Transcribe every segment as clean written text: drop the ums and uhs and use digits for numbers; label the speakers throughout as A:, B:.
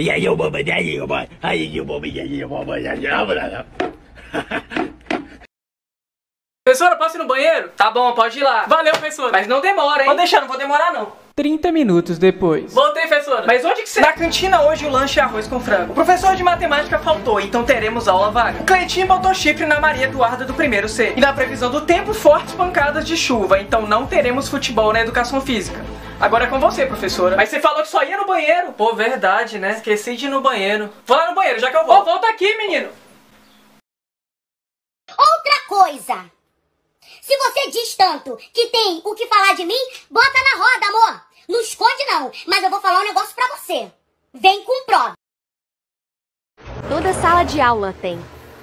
A: Professora, posso ir no banheiro? Tá bom, pode ir lá. Valeu, professora. Mas não demora, hein? Pode deixar, não vou demorar, não.
B: 30 minutos depois.
A: Voltei, professora. Mas onde que você... Na cantina hoje o lanche é arroz com frango. O professor de matemática faltou, então teremos aula vaga. O Cleitinho botou chifre na Maria Eduarda do primeiro C. E na previsão do tempo, fortes pancadas de chuva. Então não teremos futebol na educação física. Agora é com você, professora. Mas você falou que só ia no banheiro. Pô, verdade, né? Esqueci de ir no banheiro. Vou lá no banheiro, já que eu vou. Ô, volta aqui, menino.
C: Outra coisa. Se você diz tanto que tem o que falar de mim, bota na roda, amor. Não esconde, não. Mas eu vou falar um negócio pra você. Vem com prova.
D: Toda sala de aula tem.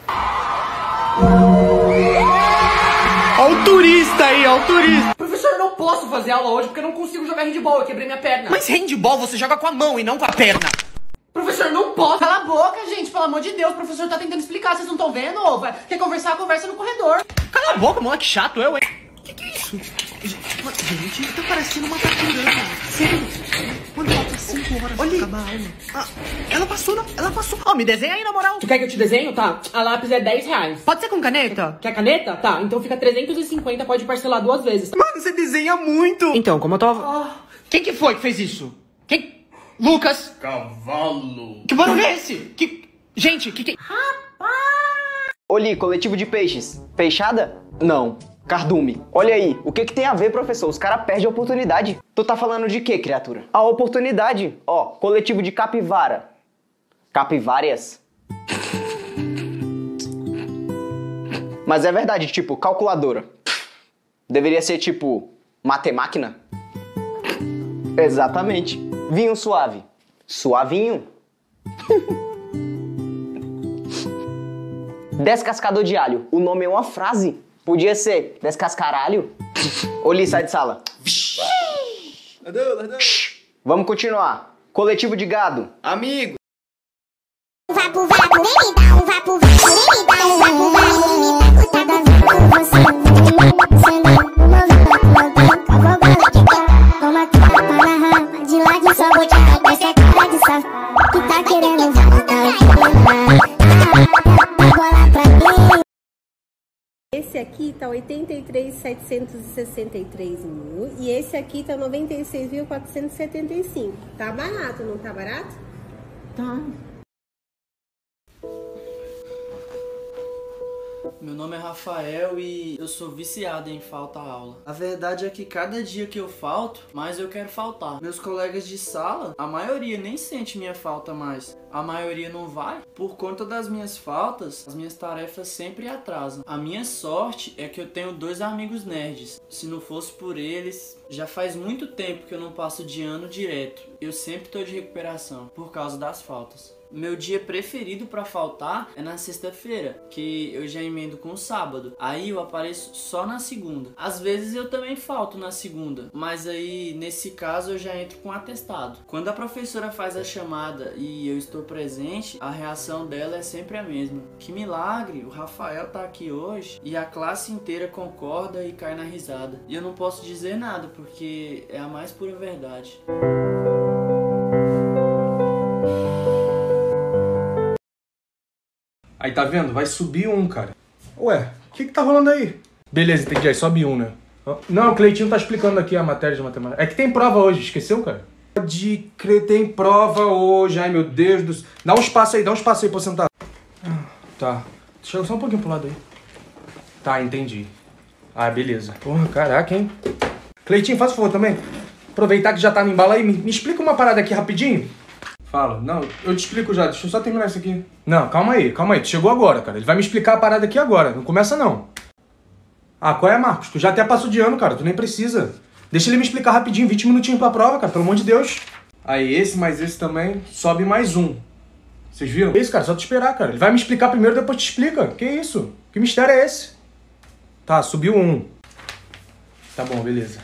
E: Ó o turista aí, ó o turista.
F: Professor, eu não posso fazer aula hoje porque eu não consigo jogar handball, eu quebrei minha perna.
E: Mas handball você joga com a mão e não com a perna.
F: Professor, não posso. Cala a boca, gente, pelo amor de Deus. O professor tá tentando explicar, vocês não estão vendo? Ô, quer conversar, conversa no corredor.
E: Cala a boca, moleque chato, eu, hein? Que é isso? Gente, tá parecendo uma taturana. Sério? Mano, falta 5 horas pra acabar a aula. Ah, ela passou, não? Ela passou. Ó, me desenha aí, na moral.
F: Tu quer que eu te desenho? Tá. A lápis é 10 reais.
E: Pode ser com caneta?
F: Quer caneta? Tá, então fica 350, pode parcelar 2 vezes.
E: Mano, você desenha muito. Então, como eu tava... Quem que foi que fez isso? Quem? Lucas.
G: Cavalo.
E: Que barulho é esse? Que... Gente, que...
H: Oli, coletivo de peixes. Peixada? Não. Cardume. Olha aí, o que tem a ver, professor? Os caras perdem a oportunidade. Tu tá falando de quê, criatura? A oportunidade. Ó, coletivo de capivara. Capivárias. Mas é verdade, tipo, calculadora. Deveria ser tipo, matemáquina. Exatamente. Vinho suave. Suavinho. Descascador de alho. O nome é uma frase. Podia ser descascaralho. Oli, sai de sala. Vamos continuar. Coletivo de gado.
E: Amigo.
C: Vapo, vapo, vem me dar um vapo, vapo, vem me dar um vapo, vapo, vem me dar toda a vida com você. Você não manda, cavalo de cá. Toma tapa na rama, de lá de só vou te dar com essa cara de sal. Que tá querendo bola pra mim.
I: Esse aqui tá 83.763 mil e esse aqui tá 96.475. Tá barato, não tá barato?
F: Tá.
A: Meu nome é Rafael e eu sou viciado em falta aula. A verdade é que cada dia que eu falto, mais eu quero faltar. Meus colegas de sala, a maioria nem sente minha falta mais. A maioria não vai. Por conta das minhas faltas, as minhas tarefas sempre atrasam. A minha sorte é que eu tenho 2 amigos nerds. Se não fosse por eles, já faz muito tempo que eu não passo de ano direto. Eu sempre tô de recuperação por causa das faltas. Meu dia preferido pra faltar é na sexta-feira, que eu já emendo com o sábado. Aí eu apareço só na segunda. Às vezes eu também falto na segunda, mas aí nesse caso eu já entro com atestado. Quando a professora faz a chamada e eu estou presente, a reação dela é sempre a mesma. Que milagre, o Rafael tá aqui hoje. E a classe inteira concorda e cai na risada. E eu não posso dizer nada, porque é a mais pura verdade.
G: Aí, tá vendo? Vai subir um, cara. Ué, o que tá rolando aí? Beleza, entendi. Aí sobe um, né? Não, o Cleitinho tá explicando aqui a matéria de matemática. É que tem prova hoje, esqueceu, cara? De crer, tem prova hoje. Ai, meu Deus do céu. Dá um espaço aí pra eu sentar. Tá. Chega só um pouquinho pro lado aí. Tá, entendi. Ah, beleza. Porra, caraca, hein? Cleitinho, faz favor também. Aproveitar que já tá no embalo aí, me explica uma parada aqui rapidinho. Fala. Não, eu te explico já. Deixa eu só terminar isso aqui. Não, calma aí. Tu chegou agora, cara. Ele vai me explicar a parada aqui agora. Não começa, não. Ah, qual é, Marcos? Tu já até passou de ano, cara. Tu nem precisa. Deixa ele me explicar rapidinho. 20 minutinhos pra prova, cara. Pelo amor de Deus. Aí, esse mais esse também. Sobe mais um. Vocês viram? Que isso, cara? Só te esperar, cara. Ele vai me explicar primeiro, depois te explica. Que isso? Que mistério é esse? Tá, subiu um. Tá bom, beleza.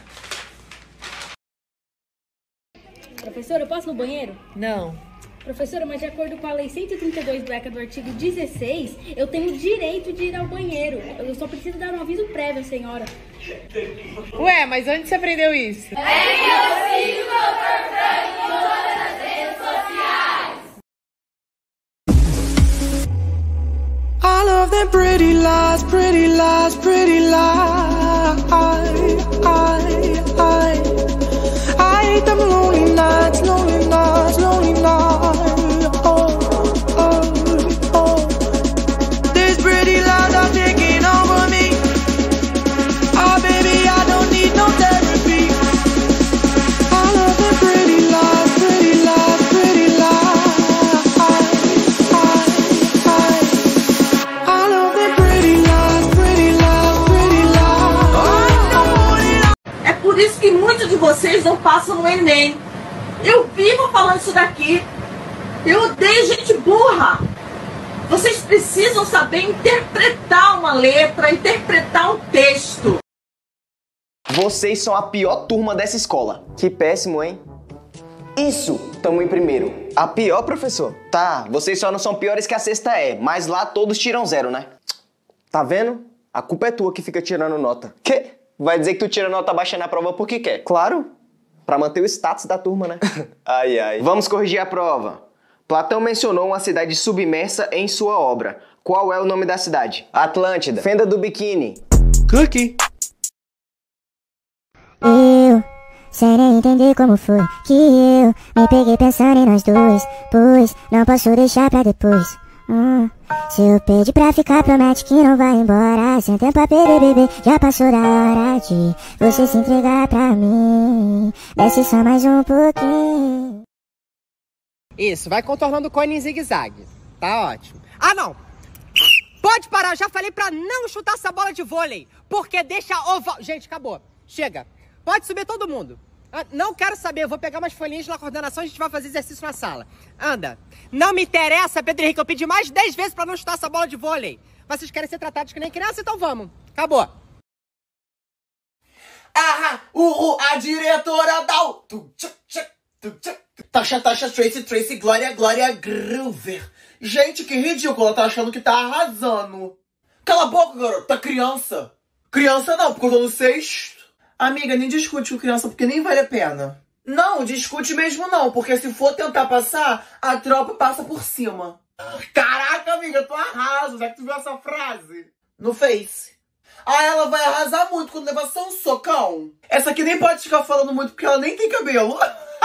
I: Professora, eu posso ir no banheiro?
D: Não.
I: Professora, mas de acordo com a lei 132 bleca do artigo 16, eu tenho direito de ir ao banheiro. Eu só preciso dar um aviso prévio à senhora.
D: Ué, mas onde você aprendeu isso?
C: É que eu sigo o Dr. Frank em todas as
J: pretty lies, pretty lies, pretty lies. I hate them lonely nights, lonely nights, lonely nights. Oh, oh, oh. These pretty lies are taking over me. Oh, baby, I don't need no therapy. I love the pretty lies, pretty lies, pretty lies. I love the pretty lies, pretty lies, pretty lies.
K: É por isso que muitos de vocês não passam no Enem. Eu vivo falando isso daqui. Eu odeio gente burra. Vocês precisam saber interpretar uma letra, interpretar um texto.
H: Vocês são a pior turma dessa escola. Que péssimo, hein? Isso, tamo em primeiro. A pior, professor? Tá, vocês só não são piores que a sexta E, mas lá todos tiram 0, né? Tá vendo? A culpa é tua que fica tirando nota. Quê? Vai dizer que tu tira nota baixa na prova porque quer? Claro, pra manter o status da turma, né? Ai, ai. Vamos corrigir a prova. Platão mencionou uma cidade submersa em sua obra. Qual é o nome da cidade? Atlântida. Fenda do biquíni.
J: Cookie.
C: Eu, sem nem entender como foi que eu me peguei pensando em nós dois, pois não posso deixar pra depois. Se eu pedir pra ficar, promete que não vai embora. Sem tempo a perder, bebê, já passou da hora de você se entregar pra mim. Desce só mais um pouquinho.
F: Isso, vai contornando o cone em zigue-zague. Tá ótimo. Ah, não! Pode parar, já falei pra não chutar essa bola de vôlei, porque deixa oval... Gente, acabou. Chega. Pode subir todo mundo. Não quero saber, eu vou pegar umas folhinhas na coordenação e a gente vai fazer exercício na sala. Anda. Não me interessa, Pedro Henrique, eu pedi mais 10 vezes pra não chutar essa bola de vôlei. Vocês querem ser tratados que nem criança, então vamos. Acabou.
E: A diretora da... Tasha, Tracy, Glória, Groover. Gente, que ridículo, ela tá achando que tá arrasando. Cala a boca, garota, criança. Criança não, porque eu tô no sexto. Amiga, nem discute com criança, porque nem vale a pena. Não, discute mesmo não, porque se for tentar passar, a tropa passa por cima. Caraca, amiga, tu arrasa, já que tu viu essa frase? No Face. Ela vai arrasar muito quando levar só um socão. Essa aqui nem pode ficar falando muito, porque ela nem tem cabelo.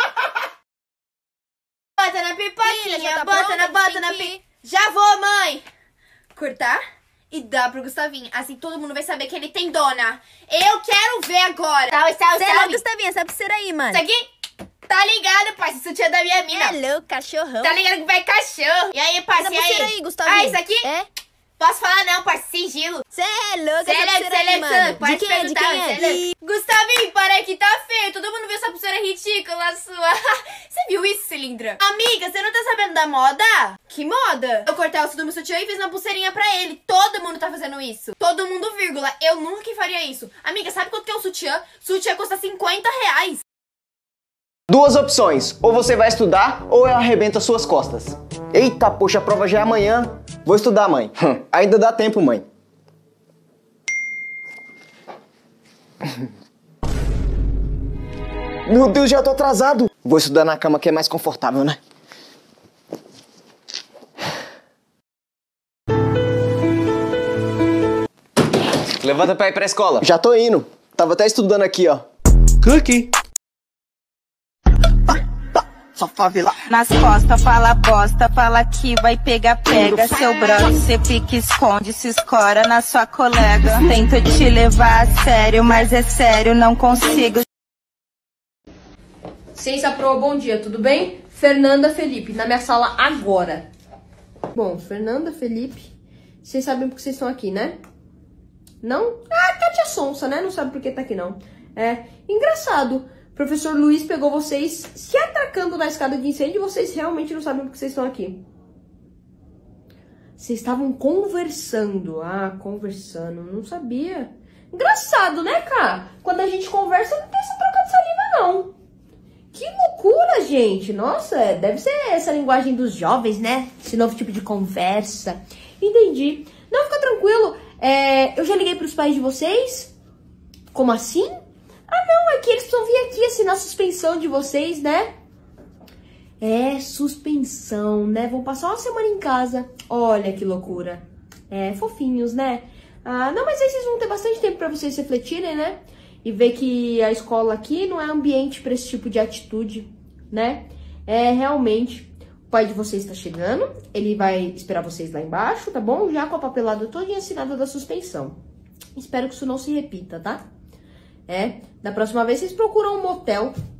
L: Bota na pipoquinha, bota na pipoquinha. Já vou, mãe. Cortar e dá pro Gustavinho. Assim todo mundo vai saber que ele tem dona. Eu quero ver agora.
M: Salve, Gustavinho, essa pulseira aí, mano.
L: Isso aqui? Tá ligado, pai? Isso tinha da minha mina.
M: É louco, cachorrão.
L: Tá ligado que vai cachorro. E aí, pai?
M: Essa pulseira aí, Gustavinho.
L: Isso aqui?
M: É?
L: Posso falar não, pai, sigilo.
M: Cê é louco, essa pulseira aí, mano.
L: Pode
M: De quem é?
L: Gustavinho, para que tá feio. Todo mundo viu essa pulseira ridícula sua. Você viu isso, Cilindra? Amiga, você não tá sabendo da moda? Que moda? Eu cortei o osso do meu sutiã e fiz uma pulseirinha pra ele. Todo mundo tá fazendo isso. Todo mundo, vírgula. Eu nunca que faria isso. Amiga, sabe quanto que é um sutiã? Sutiã custa R$50.
H: Duas opções, ou você vai estudar ou eu arrebento as suas costas. Eita, poxa, a prova já é amanhã. Vou estudar, mãe. Ainda dá tempo, mãe. Meu Deus, já tô atrasado. Vou estudar na cama que é mais confortável, né? Levanta pra ir pra escola. Já tô indo. Tava até estudando aqui, ó.
J: Cookie.
E: Só favela.
N: Nas costas, fala bosta, fala que vai pegar, pega. Seu brother, cê fica, esconde, se escora na sua colega. Tento te levar a sério, mas é sério, não consigo.
O: Ciência Pro, bom dia, tudo bem? Fernanda Felipe, na minha sala agora. Bom, Fernanda Felipe, vocês sabem por que vocês estão aqui, né? Não? Ah, Kátia Sonsa, né? Não sabe por que tá aqui, não. É, engraçado. Professor Luiz pegou vocês se atacando na escada de incêndio e vocês realmente não sabem por que vocês estão aqui. Vocês estavam conversando. Ah, conversando. Não sabia. Engraçado, né, cara? Quando a gente conversa, não tem essa troca de saliva, não. Que loucura, gente. Nossa, deve ser essa linguagem dos jovens, né? Esse novo tipo de conversa. Entendi. Não, fica tranquilo. Eu já liguei pros pais de vocês. Como assim? Ah, não, é que eles precisam vir aqui assinar a suspensão de vocês, né? É, suspensão, né? Vão passar uma semana em casa. Olha que loucura. Fofinhos, né? Não, mas aí vocês vão ter bastante tempo pra vocês refletirem, né? E ver que a escola aqui não é ambiente pra esse tipo de atitude, né? Realmente, o pai de vocês tá chegando, ele vai esperar vocês lá embaixo, tá bom? Já com a papelada toda assinada da suspensão. Espero que isso não se repita, tá? Da próxima vez vocês procuram um motel